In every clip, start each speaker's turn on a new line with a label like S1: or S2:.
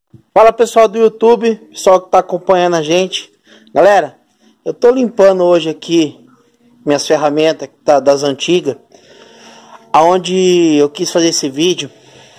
S1: Fala pessoal do YouTube, pessoal que tá acompanhando a gente. Galera, eu tô limpando hoje aqui minhas ferramentas das antigas, aonde eu quis fazer esse vídeo.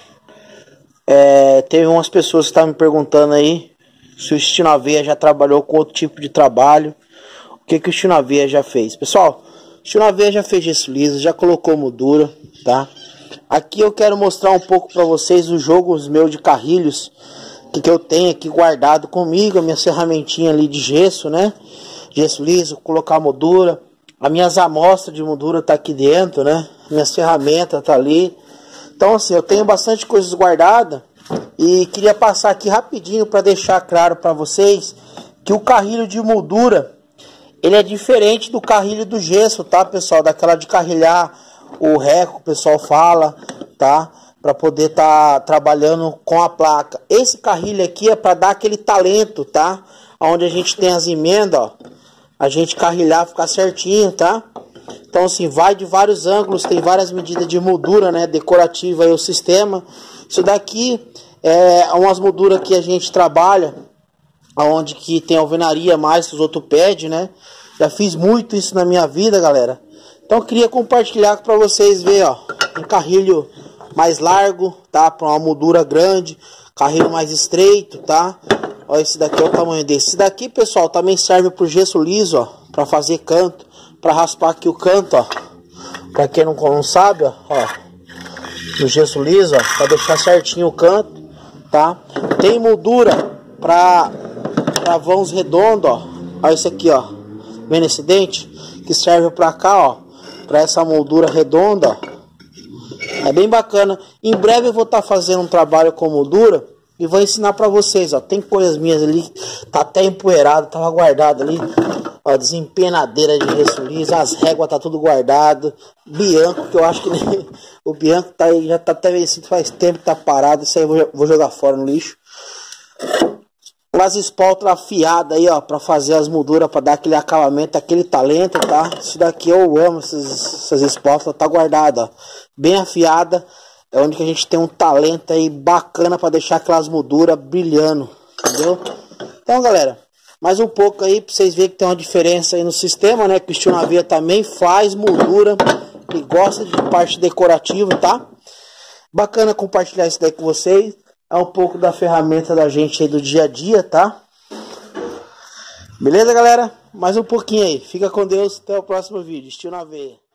S1: Teve umas pessoas que estavam me perguntando aí se o Steel na Veia já trabalhou com outro tipo de trabalho. O que o Steel na Veia já fez? Pessoal, o Steel na Veia já fez gesso liso, já colocou moldura, tá? Aqui eu quero mostrar um pouco para vocês os jogos meus de carrilhos que eu tenho aqui guardado comigo, a minha ferramentinha ali de gesso, né? Gesso liso, colocar a moldura, as minhas amostras de moldura tá aqui dentro, né? Minhas ferramentas tá ali. Então assim, eu tenho bastante coisas guardadas e queria passar aqui rapidinho para deixar claro para vocês que o carrilho de moldura ele é diferente do carrilho do gesso, tá, pessoal? Daquela de carrilhar o reco, o pessoal fala, tá? Para poder estar trabalhando com a placa. Esse carrilho aqui é para dar aquele talento, tá? Onde a gente tem as emendas, ó, a gente carrilhar, ficar certinho, tá? Então assim, vai de vários ângulos, tem várias medidas de moldura, né? Decorativa aí o sistema. Isso daqui é umas molduras que a gente trabalha, onde que tem alvenaria mais que os outros pedem, né? Já fiz muito isso na minha vida, galera. Então eu queria compartilhar para vocês verem, ó, um carrilho mais largo, tá? Para uma moldura grande, carrilho mais estreito, tá? Olha, esse daqui é o tamanho desse. Esse daqui, pessoal, também serve pro gesso liso, ó, para fazer canto, para raspar aqui o canto, ó. Para quem não sabe, ó, no gesso liso, ó, para deixar certinho o canto, tá? Tem moldura para vãos redondos, ó. Olha esse aqui, ó. Vendo esse dente que serve para cá, ó, para essa moldura redonda, ó. É bem bacana. Em breve eu vou estar fazendo um trabalho com moldura e vou ensinar para vocês, ó. Tem coisas minhas ali, tá até empoeirado, tava guardado ali, ó, desempenadeira de gesso liso, as réguas tá tudo guardado. Bianco, que eu acho que nem... o Bianco tá aí, já tá até vencido, faz tempo que tá parado. Isso aí eu vou jogar fora no lixo. As espáltulas afiadas aí, ó, para fazer as molduras, para dar aquele acabamento, aquele talento, tá? Isso daqui eu amo, essas espáltulas, tá guardada, ó, bem afiada. É onde que a gente tem um talento aí bacana para deixar aquelas molduras brilhando, entendeu? Então, galera, mais um pouco aí para vocês verem que tem uma diferença aí no sistema, né? Que o Steel na Veia também faz moldura e gosta de parte decorativa, tá? Bacana compartilhar isso daí com vocês. É um pouco da ferramenta da gente aí do dia a dia, tá? Beleza, galera? Mais um pouquinho aí. Fica com Deus. Até o próximo vídeo. Steel na Veia.